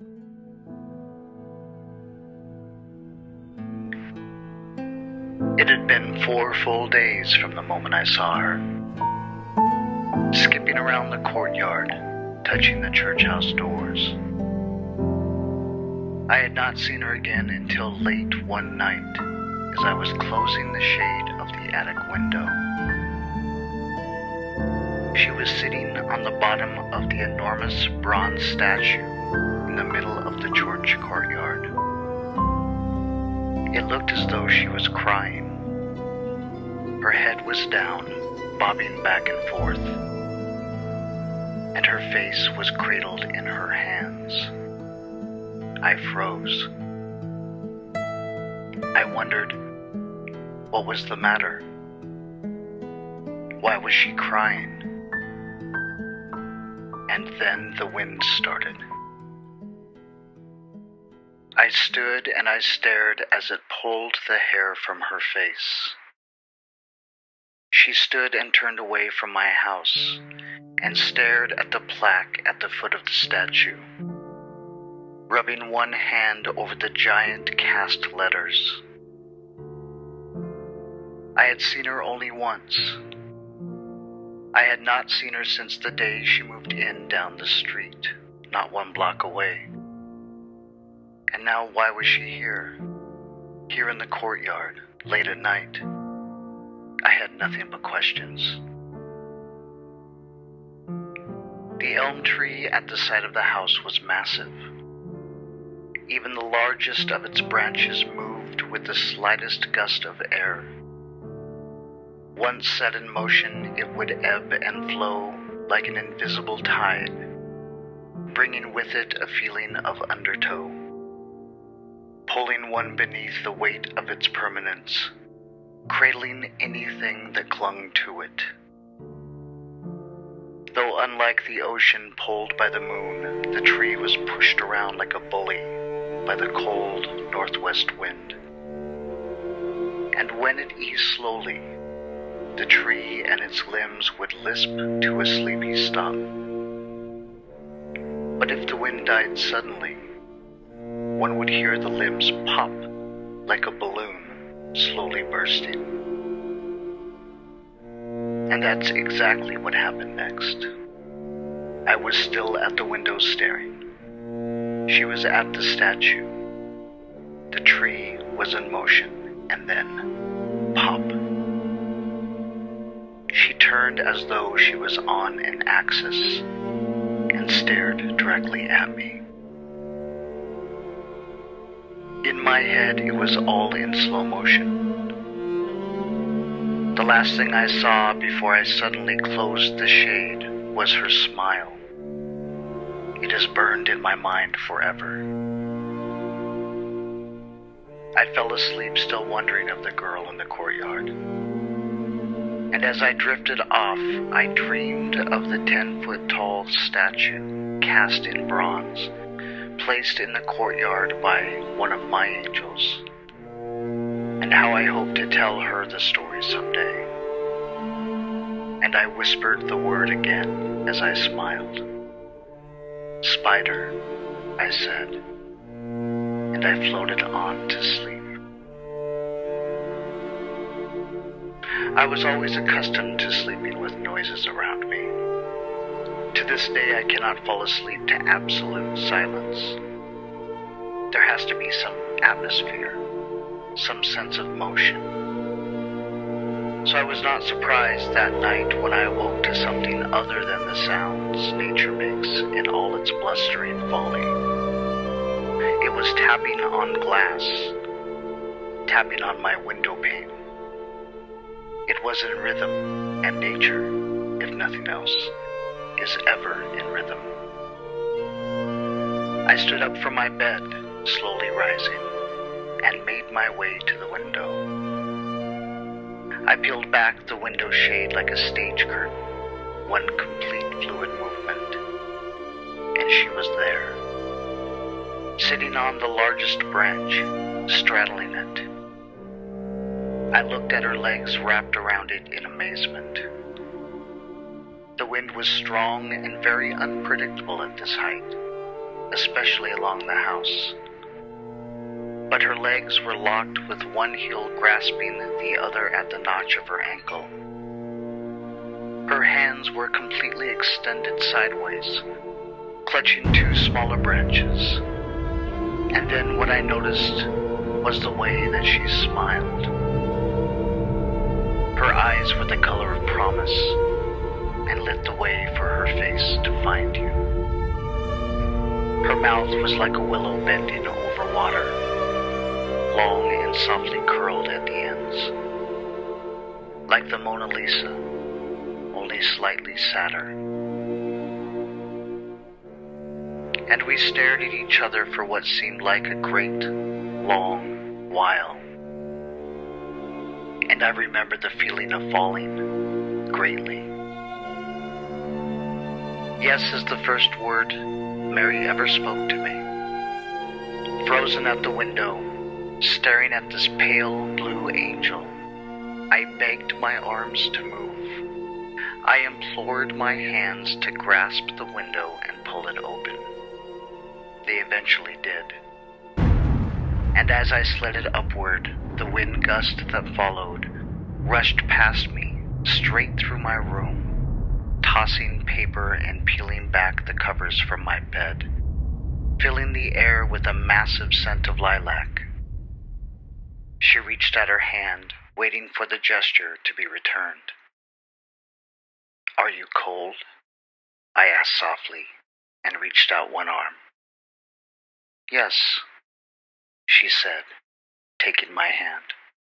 It had been 4 full days from the moment I saw her, skipping around the courtyard, touching the church house doors. I had not seen her again until late one night, as I was closing the shade of the attic window. She was sitting on the bottom of the enormous bronze statue in the middle of the church courtyard. It looked as though she was crying. Her head was down, bobbing back and forth, and her face was cradled in her hands. I froze. I wondered, what was the matter? Why was she crying? And then the wind started. I stood and I stared as it pulled the hair from her face. She stood and turned away from my house and stared at the plaque at the foot of the statue, rubbing one hand over the giant cast letters. I had seen her only once. I had not seen her since the day she moved in down the street, not 1 block away. And now why was she here? Here in the courtyard, late at night? I had nothing but questions. The elm tree at the side of the house was massive. Even the largest of its branches moved with the slightest gust of air. Once set in motion, it would ebb and flow like an invisible tide, bringing with it a feeling of undertow, pulling one beneath the weight of its permanence, cradling anything that clung to it. Though unlike the ocean pulled by the moon, the tree was pushed around like a bully by the cold northwest wind. And when it eased slowly, the tree and its limbs would lisp to a sleepy stop. But if the wind died suddenly, one would hear the limbs pop like a balloon slowly bursting. And that's exactly what happened next. I was still at the window staring. She was at the statue. The tree was in motion, and then pop. She turned as though she was on an axis and stared directly at me. In my head, it was all in slow motion. The last thing I saw before I suddenly closed the shade was her smile. It is burned in my mind forever. I fell asleep still wondering of the girl in the courtyard. And as I drifted off, I dreamed of the 10-foot-tall statue cast in bronze, placed in the courtyard by one of my angels, and how I hoped to tell her the story someday. And I whispered the word again as I smiled. Spider, I said, and I floated on to sleep. I was always accustomed to sleeping with noises around me. To this day, I cannot fall asleep to absolute silence. There has to be some atmosphere, some sense of motion. So I was not surprised that night when I awoke to something other than the sounds nature makes in all its blustering folly. It was tapping on glass, tapping on my window pane. It was in rhythm, and nature, if nothing else, is ever in rhythm. I stood up from my bed, slowly rising, and made my way to the window. I peeled back the window shade like a stage curtain, one complete fluid movement, and she was there, sitting on the largest branch, straddling it. I looked at her legs wrapped around it in amazement. The wind was strong and very unpredictable at this height, especially along the house. But her legs were locked with one heel grasping the other at the notch of her ankle. Her hands were completely extended sideways, clutching two smaller branches. And then what I noticed was the way that she smiled. Her eyes were the color of promise and lit the way for her face to find you. Her mouth was like a willow bending over water, long and softly curled at the ends, like the Mona Lisa, only slightly sadder. And we stared at each other for what seemed like a great, long while. And I remember the feeling of falling greatly. Yes is the first word Mary ever spoke to me. Frozen at the window, staring at this pale blue angel, I begged my arms to move. I implored my hands to grasp the window and pull it open. They eventually did. And as I slid it upward, the wind gust that followed rushed past me, straight through my room, tossing paper and peeling back the covers from my bed, filling the air with a massive scent of lilac. She reached out her hand, waiting for the gesture to be returned. "Are you cold?" I asked softly, and reached out one arm. "Yes," she said, taking my hand.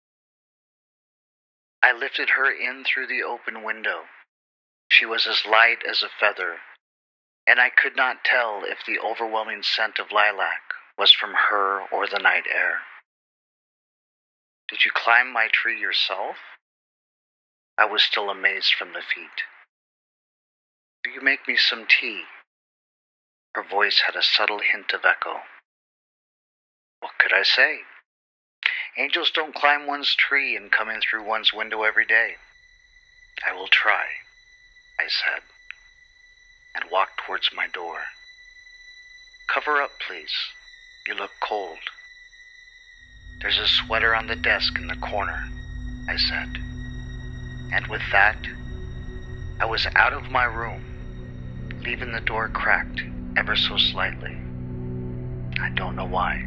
I lifted her in through the open window. She was as light as a feather, and I could not tell if the overwhelming scent of lilac was from her or the night air. "Did you climb my tree yourself?" I was still amazed from the feat. "Will you make me some tea?" Her voice had a subtle hint of echo. What could I say? Angels don't climb one's tree and come in through one's window every day. "I will try," I said, and walked towards my door. "Cover up, please. You look cold." "There's a sweater on the desk in the corner," I said. And with that, I was out of my room, leaving the door cracked ever so slightly. I don't know why.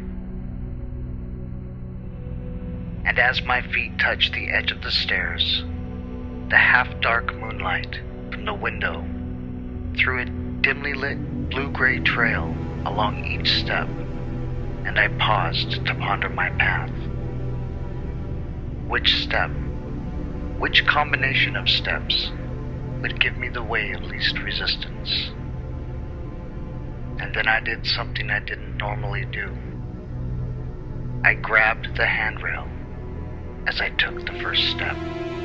And as my feet touched the edge of the stairs, the half-dark moonlight from the window threw a dimly lit blue-gray trail along each step, and I paused to ponder my path. Which step, which combination of steps would give me the way of least resistance? And then I did something I didn't normally do. I grabbed the handrail as I took the first step.